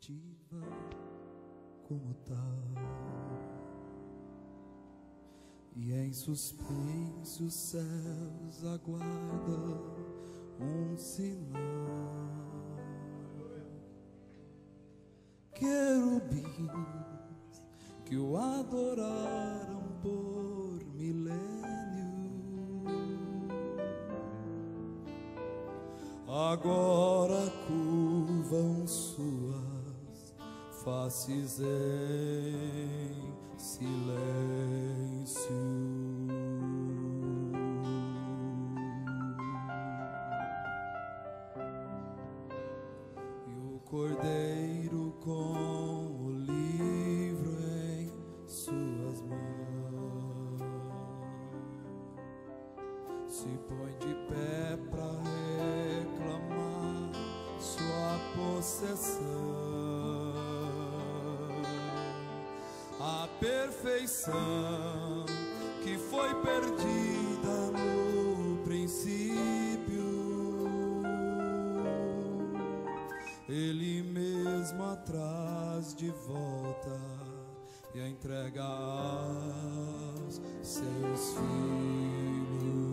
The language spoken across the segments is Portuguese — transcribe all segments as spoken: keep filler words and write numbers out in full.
cativa como tal, e em suspense os céus aguardam um sinal. Querubins que o adoraram por milênio, agora curvam suas faces em silêncio. E o cordeiro com o livro em suas mãos se põe de pé pra reclamar sua possessão. A perfeição que foi perdida no princípio, Ele mesmo atrás de volta e a entrega aos seus filhos.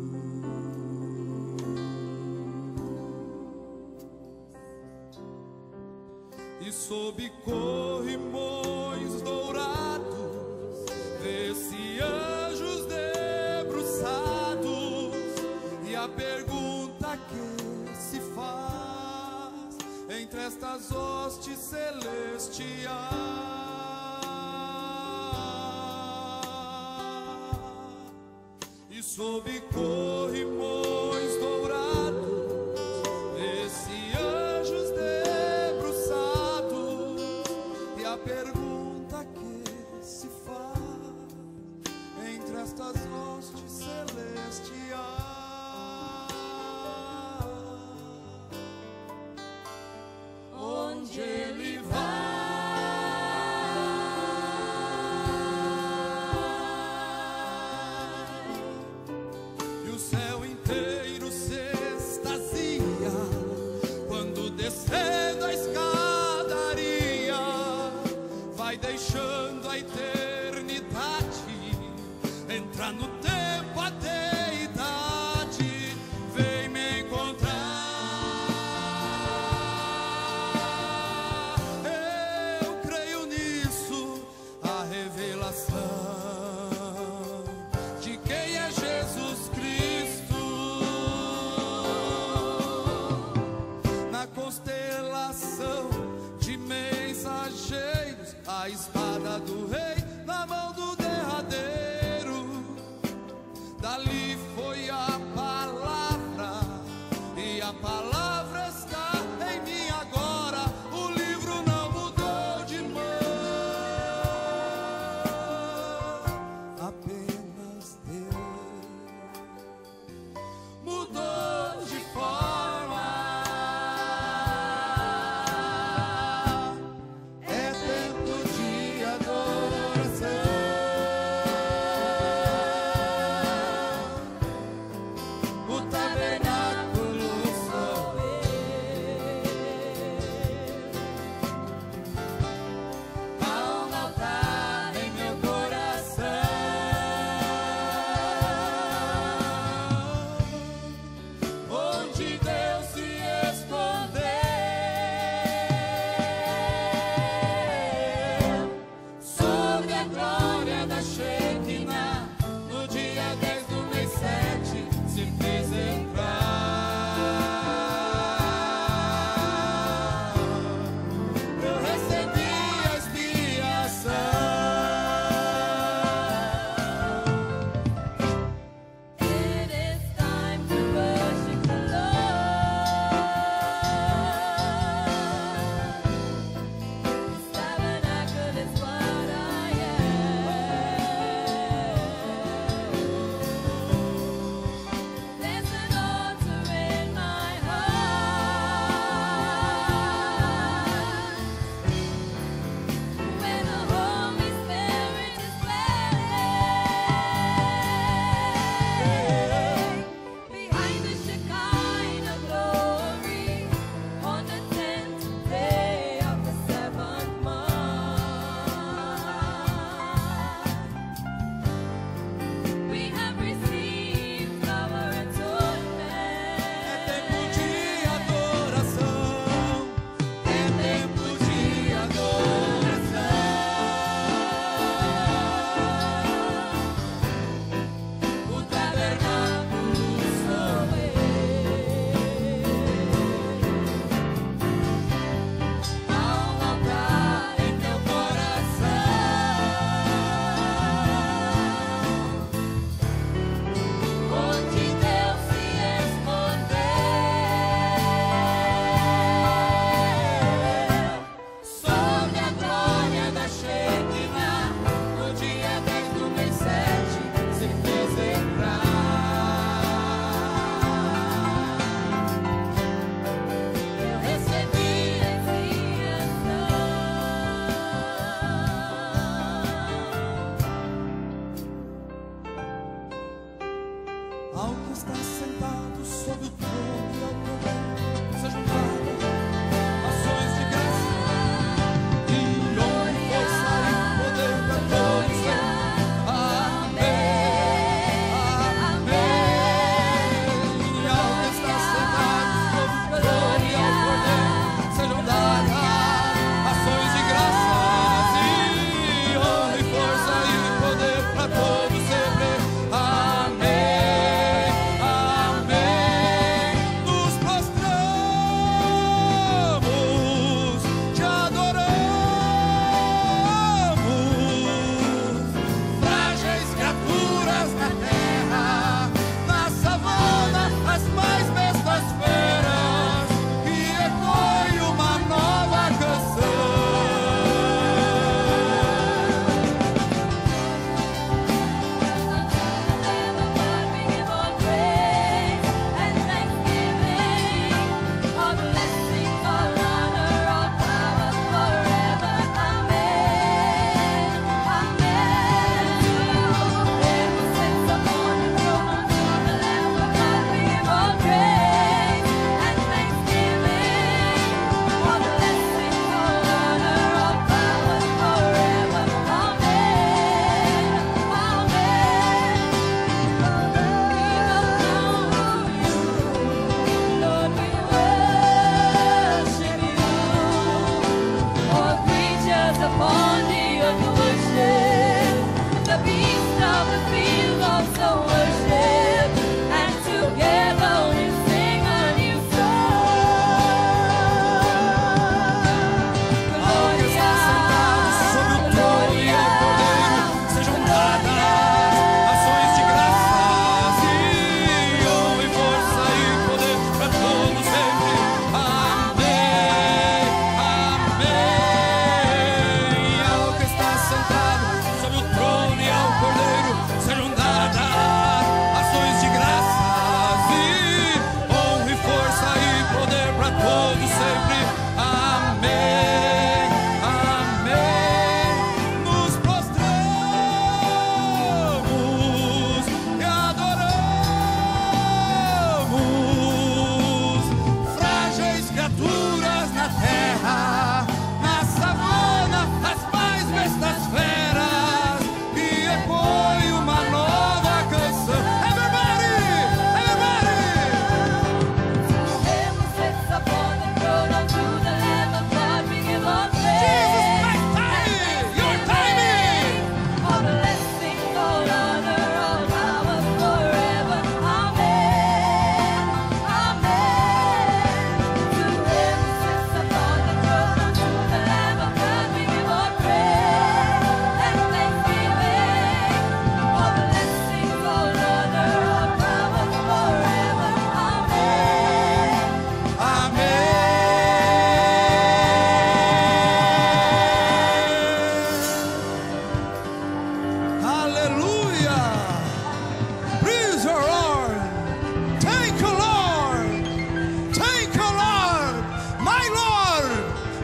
E sob corrimões dourados desce anjos debruçados, e a pergunta que se faz entre estas hostes celestiais: e sob corrimões dourados desce anjos debruçados, e a pergunta que se faz entre estas hostes celestiais: onde Ele vai? E o céu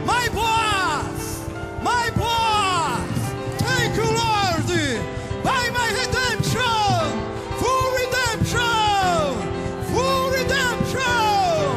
my Boaz, my Boaz. Thank you, Lord, by my redemption, full redemption, full redemption.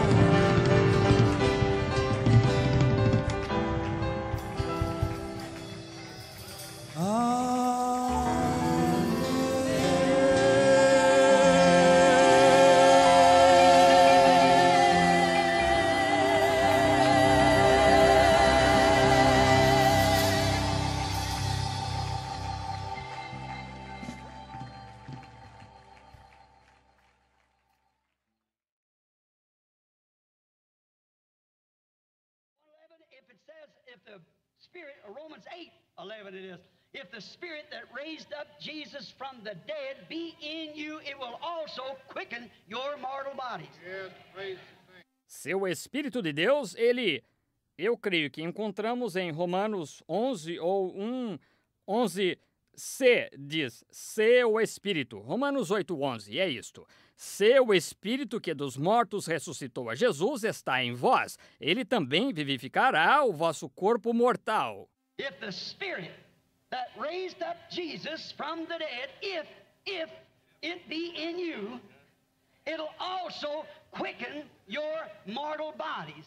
If it says, if the Spirit, or Romans eight eleven it is, if the Spirit that raised up Jesus from the dead be in you, it will also quicken your mortal bodies. Yes, praise the thing. Seu Espírito de Deus, ele, eu creio que encontramos em Romanos onze ou um, onze C, diz, se o Espírito, Romanos oito, onze, é isto. Se o Espírito que dos mortos ressuscitou a Jesus está em vós, ele também vivificará o vosso corpo mortal. If the Spirit that raised up Jesus from the dead, if, if it be in you, it'll also quicken your mortal bodies.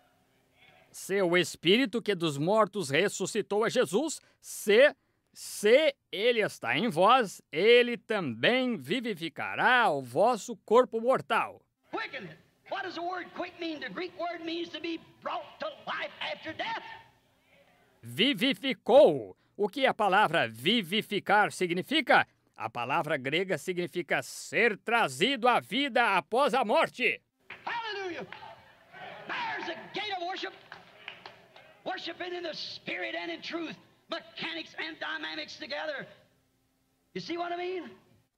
Se o Espírito que dos mortos ressuscitou a Jesus, se Se ele está em vós, ele também vivificará o vosso corpo mortal. Quicken it. What does the word quick mean? The Greek word means to be brought to life after death. Vivificou. O que a palavra vivificar significa? A palavra grega significa ser trazido à vida após a morte. Hallelujah. There's a gate of worship. Worshiping in the Spirit and in truth. Mechanics and dynamics together. You see what I mean?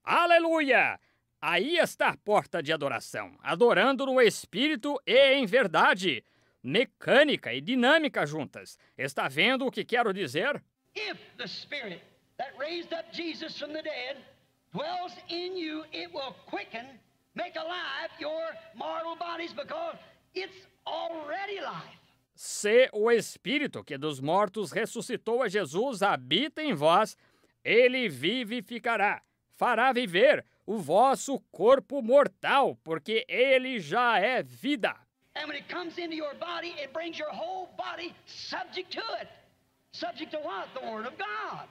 Aleluia! Aí está a porta de adoração, adorando no Espírito e em verdade. Mecânica e dinâmica juntas. Está vendo o que quero dizer? If the Spirit that raised up Jesus from the dead dwells in you, it will quicken, make alive your mortal bodies because it's already life. Se o Espírito que dos mortos ressuscitou a Jesus habita em vós, ele vivificará, fará viver o vosso corpo mortal, porque ele já é vida. And when it comes into your body, it brings your whole body subject to it. Subject to what? The Word of God.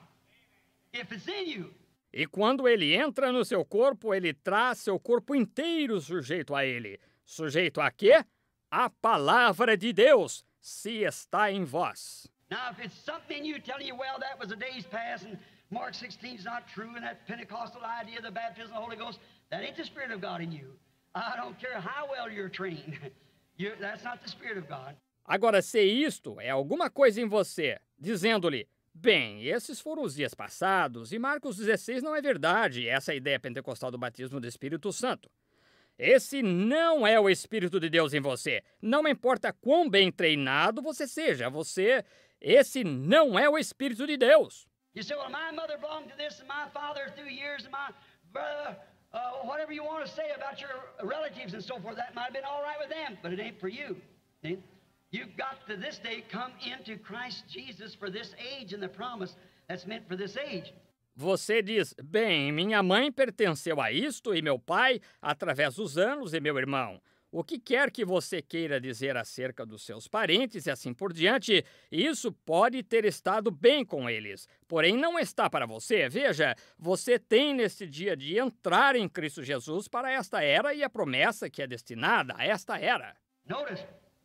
If it's in you. E quando ele entra no seu corpo, ele traz seu corpo inteiro sujeito a ele. Sujeito a quê? A palavra de Deus. Se está em vós. Now, if it's something in you telling you, well, that was the days past, and Mark sixteen is not true, and that Pentecostal idea of the baptism of the Holy Ghost, that ain't the Spirit of God in you. I don't care how well you're trained. You're, that's not the Spirit of God. Agora, se isto é alguma coisa em você, dizendo-lhe, bem, esses foram os dias passados, e Marcos dezesseis não é verdade, essa ideia pentecostal do batismo do Espírito Santo. Esse não é o Espírito de Deus em você. Não importa quão bem treinado você seja, você, esse não é o Espírito de Deus. You say, well, my mother belonged to this, and my father through years, and my brother, uh, whatever you want to say about your relatives and so forth, that might have been all right with them, but it ain't for you. See? You've got to this day come into Christ Jesus for this age and the promise that's meant for this age. Você diz, bem, minha mãe pertenceu a isto e meu pai, através dos anos, e meu irmão. O que quer que você queira dizer acerca dos seus parentes e assim por diante, isso pode ter estado bem com eles. Porém, não está para você. Veja, você tem neste dia de entrar em Cristo Jesus para esta era e a promessa que é destinada a esta era. Notice,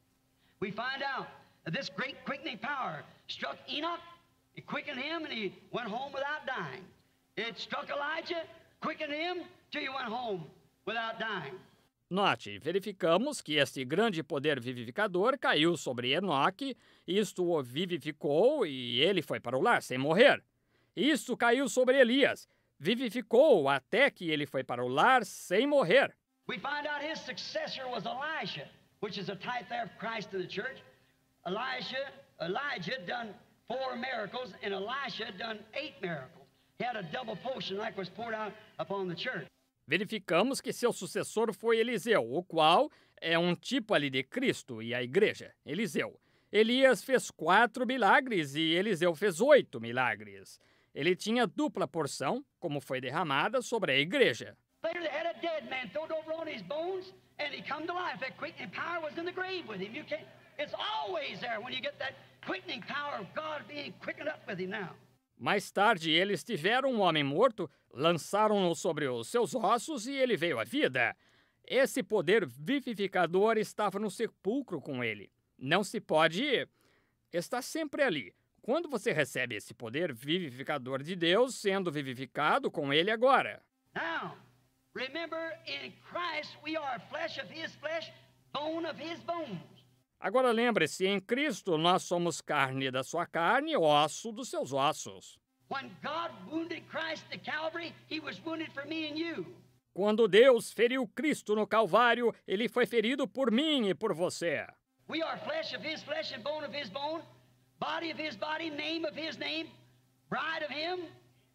we find out that this great quickening power struck Enoch. It quickened him, and he went home without dying. It struck Elijah, quickened him, till he went home without dying. Note, verificamos que este grande poder vivificador caiu sobre Enoque, isto o vivificou e ele foi para o lar sem morrer. Isto caiu sobre Elias, vivificou até que ele foi para o lar sem morrer. We find out his successor was Elisha, which is a type there of Christ in the church. Elisha, Elijah done four miracles, and Elisha done eight miracles. He had a double portion like was poured out upon the church. Verificamos que seu sucessor foi Eliseu, o qual é um tipo ali de Cristo e a igreja, Eliseu. Elias fez quatro milagres e Eliseu fez oito milagres. Ele tinha dupla porção, como foi derramada sobre a igreja. Later they had a dead man thrown over on his bones, and he come to life. That quickening power was in the grave with him. You can't, it's always there when you get that quickening power of God being quickened up with him now. Mais tarde, eles tiveram um homem morto, lançaram-no sobre os seus ossos e ele veio à vida. Esse poder vivificador estava no sepulcro com ele. Não se pode... Está sempre ali. Quando você recebe esse poder vivificador de Deus, sendo vivificado com ele agora. Now, remember, in Christ we are flesh of his flesh, bone of his bones. Agora lembre-se, em Cristo nós somos carne da sua carne, osso dos seus ossos. When God wounded Christ at Calvary, he was wounded for me and you. Quando Deus feriu Cristo no Calvário, ele foi ferido por mim e por você. We are flesh of his flesh and bone of his bone, body of his body, name of his name, bride of him.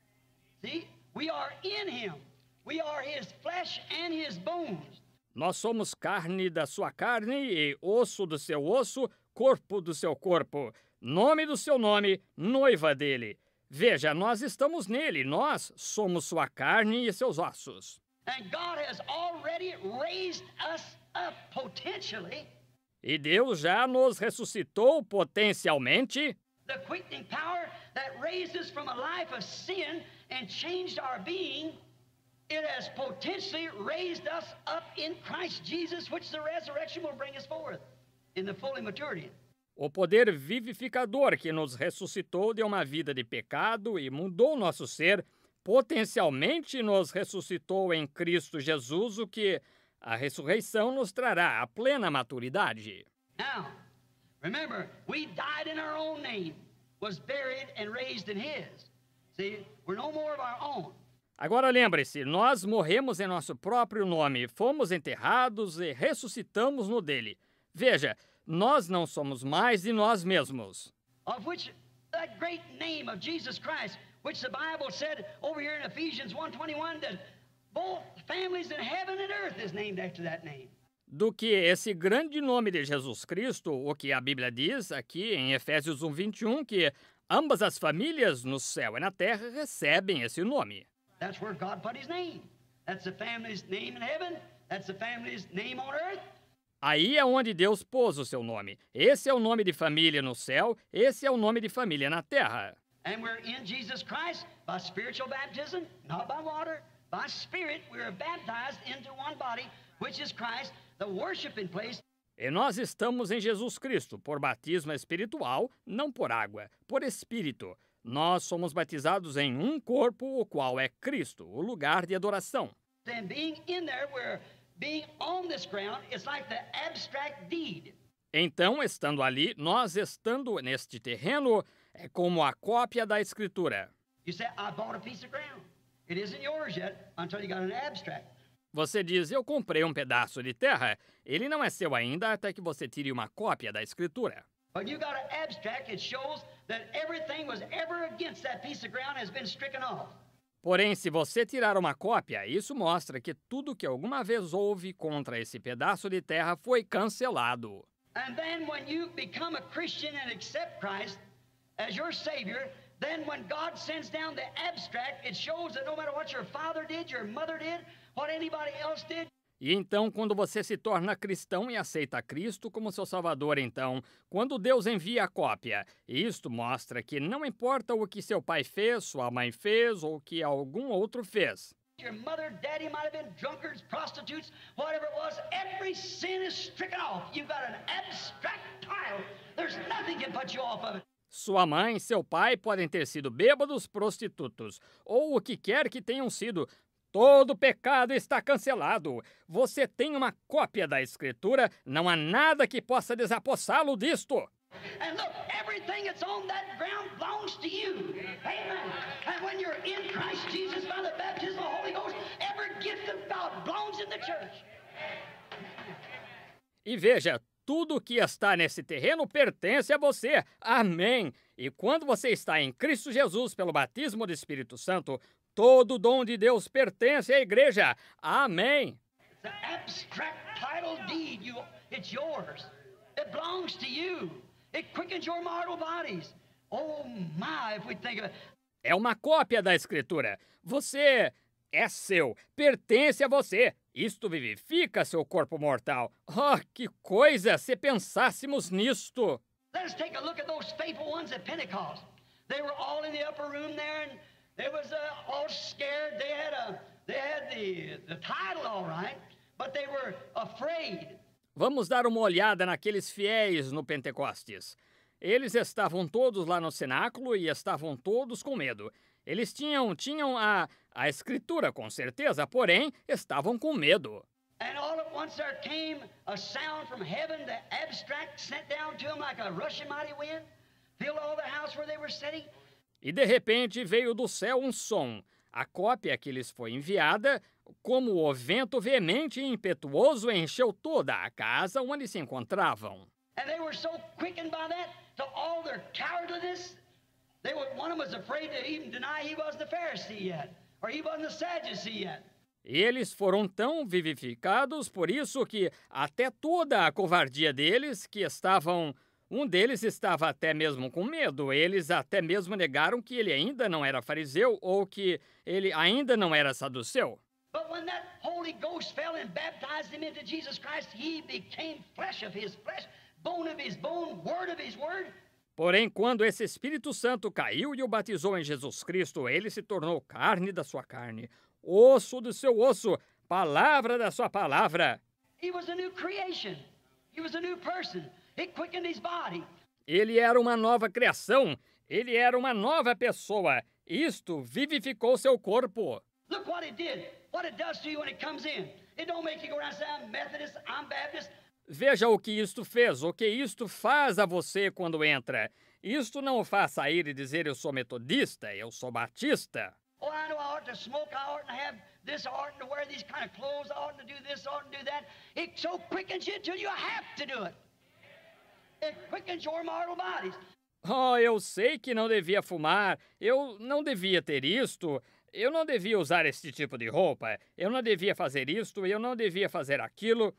See? We are in him. We are his flesh and his bones. Nós somos carne da sua carne e osso do seu osso, corpo do seu corpo, nome do seu nome, noiva dele. Veja, nós estamos nele, nós somos sua carne e seus ossos. And God has already raised us up potentially. E Deus já nos ressuscitou potencialmente. The quickening power that raised us from a life of sin and changed our being, it has potentially raised us up in Christ Jesus, which the resurrection will bring us forth in the full maturity. O poder vivificador que nos ressuscitou de uma vida de pecado e mudou nosso ser, potencialmente nos ressuscitou em Cristo Jesus, o que a ressurreição nos trará a plena maturidade. Now, remember, we died in our own name, was buried and raised in his. See, we're no more of our own. Agora lembre-se, nós morremos em nosso próprio nome, fomos enterrados e ressuscitamos no dele. Veja, nós não somos mais de nós mesmos. Of which that great name of Jesus Christ, which the Bible said over here in Ephesians one twenty-one that both families in heaven and earth is named after that name. Do que esse grande nome de Jesus Cristo, o que a Bíblia diz aqui em Efésios um, vinte e um, que ambas as famílias no céu e na terra recebem esse nome. That's where God put his name. That's the family's name in heaven. That's the family's name on earth. Aí é onde Deus pôs o seu nome. Esse é o nome de família no céu, esse é o nome de família na terra. And we're in Jesus Christ by spiritual baptism, not by water. By Spirit, we are baptized into one body, which is Christ, the worshiping place. E nós estamos em Jesus Cristo, por batismo espiritual, não por água, por Espírito. Nós somos batizados em um corpo, o qual é Cristo, o lugar de adoração. Then being in there, we're being on this ground, it's like the abstract deed. Então, estando ali, nós estando neste terreno, é como a cópia da Escritura. You say, I bought a piece of ground. It isn't yours yet until you got an abstract. Você diz, eu comprei um pedaço de terra. Ele não é seu ainda até que você tire uma cópia da Escritura. But you got an abstract, it shows that everything was ever against that piece of ground has been stricken off. Porém, se você tirar uma cópia, isso mostra que tudo que alguma vez houve contra esse pedaço de terra foi cancelado. And then when you become a Christian and accept Christ as your Savior, then when God sends down the abstract, it shows that no matter what your father did, your mother did, what anybody else did. E então, quando você se torna cristão e aceita Cristo como seu Salvador, então, quando Deus envia a cópia, isto mostra que não importa o que seu pai fez, sua mãe fez ou o que algum outro fez. Your mother, daddy might have been drunkards, prostitutes, whatever it was, every sin is stricken off. You've got an abstract title. There's nothing can put you off of it. Sua mãe e seu pai podem ter sido bêbados, prostitutos, ou o que quer que tenham sido. Todo pecado está cancelado. Você tem uma cópia da Escritura, não há nada que possa desapossá-lo disto. And look, everything that's on that ground belongs to you. Amen. And when you're in Christ Jesus by the baptism of the Holy Ghost, every gift of God belongs in the church. E veja, tudo que está nesse terreno pertence a você. Amém. E quando você está em Cristo Jesus pelo batismo do Espírito Santo, todo o dom de Deus pertence à igreja. Amém. The abstract title deed, you, it's yours. It belongs to you. It quickens your mortal bodies. Oh my, if we think of it. É uma cópia da Escritura. Você é seu, pertence a você. Isto vivifica seu corpo mortal. Oh, que coisa se pensássemos nisto! Let us take a look at those faithful ones at Pentecost. They were all in the upper room there, and they was uh, all scared. They had a, they had the the title all right, but they were afraid. Vamos dar uma olhada naqueles fiéis no Pentecostes. Eles estavam todos lá no cenáculo e estavam todos com medo. Eles tinham, tinham a, a Escritura, com certeza, porém, estavam com medo. And all at once there came a sound from heaven, the abstract sent down to them like a rushing mighty wind, filled all the house where they were sitting. E de repente veio do céu um som. A cópia que lhes foi enviada, como o vento veemente e impetuoso, encheu toda a casa onde se encontravam. And they were so quickened by that to all their cowardliness. They were, one of them was afraid to even deny he was the Pharisee yet, or he wasn't the Sadducee yet. Eles foram tão vivificados por isso que até toda a covardia deles, que estavam... Um deles estava até mesmo com medo. Eles até mesmo negaram que ele ainda não era fariseu ou que ele ainda não era saduceu. But when that Holy Ghost fell and baptized him into Jesus Christ, he became flesh of his flesh, bone of his bone, word of his word. Porém, quando esse Espírito Santo caiu e o batizou em Jesus Cristo, ele se tornou carne da sua carne, osso do seu osso, palavra da sua palavra. He was a new creation. He was a new person. It quickened his body. Ele era uma nova criação. Ele era uma nova pessoa. Isto vivificou seu corpo. Look what it did. What it does to you when it comes in. It don't make you go around saying, I'm Methodist, I'm Baptist. Veja o que isto fez, o que isto faz a você quando entra. Isto não o faz sair e dizer eu sou metodista, eu sou batista. Oh, I know I ought to smoke, I ought to have this, I ought to wear these kind of clothes, I ought to do this, I ought to do that. It so quickens you till you have to do it. It quickens your mortal bodies. Oh, eu sei que não devia fumar, eu não devia ter isto, eu não devia usar este tipo de roupa, eu não devia fazer isto, eu não devia fazer aquilo.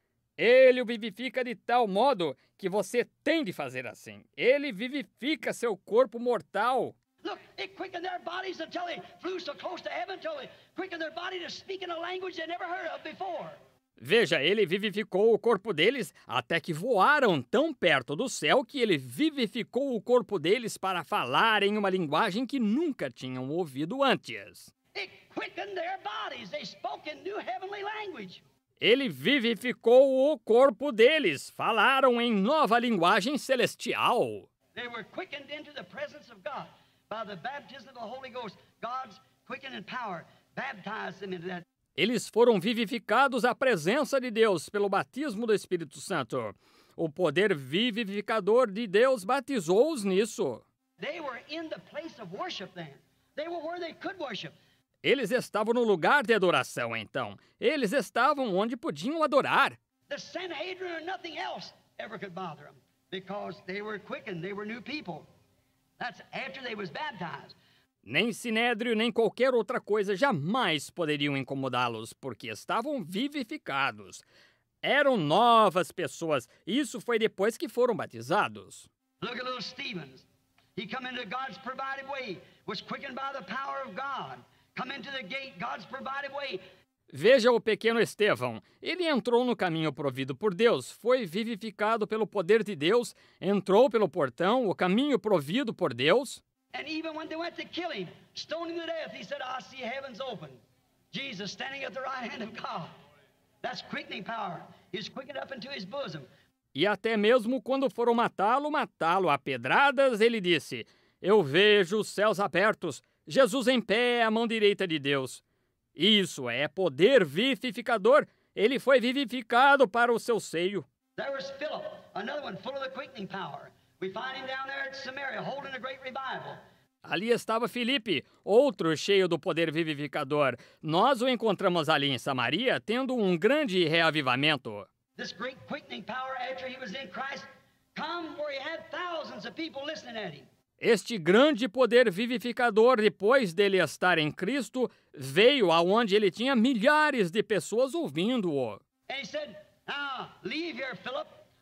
Ele o vivifica de tal modo que você tem de fazer assim. Ele vivifica seu corpo mortal. Look, it quickened their bodies until they flew so close to heaven, until they quickened their body to speak in a language they never heard of before. Veja, ele vivificou o corpo deles até que voaram tão perto do céu que ele vivificou o corpo deles para falar em uma linguagem que nunca tinham ouvido antes. It quickened their bodies. They spoke in new heavenly language. Ele vivificou o corpo deles, falaram em nova linguagem celestial. They were quickened into the presence of God by the baptism of the Holy Ghost. God's quickening power baptized them into that. Eles foram vivificados à presença de Deus pelo batismo do Espírito Santo. O poder vivificador de Deus batizou-os nisso. They were in the place of worship then. They were where they could worship. Eles estavam no lugar de adoração, então. Eles estavam onde podiam adorar. The Sanhedrin or nothing else ever could bother them because they were quickened. They were new people. That's after they was baptized. Nem Sinédrio, nem qualquer outra coisa jamais poderiam incomodá-los, porque estavam vivificados. Eram novas pessoas. Isso foi depois que foram batizados. Look at little Stevens. He come into God's provided way, was quickened by the power of God. Come into the gate, God's provided way. Veja o pequeno Estevão. Ele entrou no caminho provido por Deus, foi vivificado pelo poder de Deus, entrou pelo portão, o caminho provido por Deus. And even when they went to kill him, stone him to death, he said, I see heavens open. Jesus standing at the right hand of God. That's quickening power. He's quickened up into his bosom. E até mesmo quando foram matá-lo, matá-lo a pedradas, ele disse, eu vejo os céus abertos, Jesus em pé à mão direita de Deus. Isso é poder vivificador. Ele foi vivificado para o seu seio. There was Philip, another one full of the quickening power. We find him down there at Samaria holding a great revival. Ali estava Filipe, outro cheio do poder vivificador. Nós o encontramos ali em Samaria, tendo um grande reavivamento. This great quickening power after he was in Christ come where he had thousands of people listening at him. Este grande poder vivificador, depois dele estar em Cristo, veio aonde ele tinha milhares de pessoas ouvindo-o. And he said, now leave here, Philip.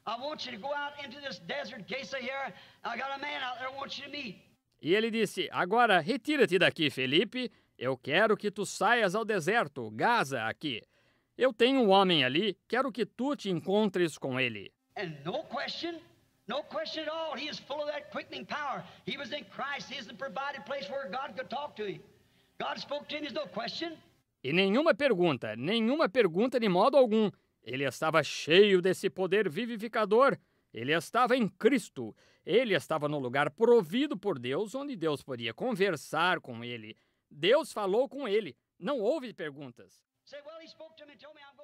I want you to go out into this desert, Gesa here. I got a man out there I want you to meet. E ele disse, agora retira-te daqui, Felipe. Eu quero que tu saias ao deserto, Gaza, aqui. Eu tenho um homem ali, quero que tu te encontres com ele. And no question, no question at all. He is full of that quickening power. He was in Christ. He is the provided place where God could talk to him. God spoke to him, there's no question. E nenhuma pergunta, nenhuma pergunta de modo algum. Ele estava cheio desse poder vivificador. Ele estava em Cristo. Ele estava no lugar provido por Deus, onde Deus podia conversar com ele. Deus falou com ele. Não houve perguntas. Say, well, he spoke to me and told me I'm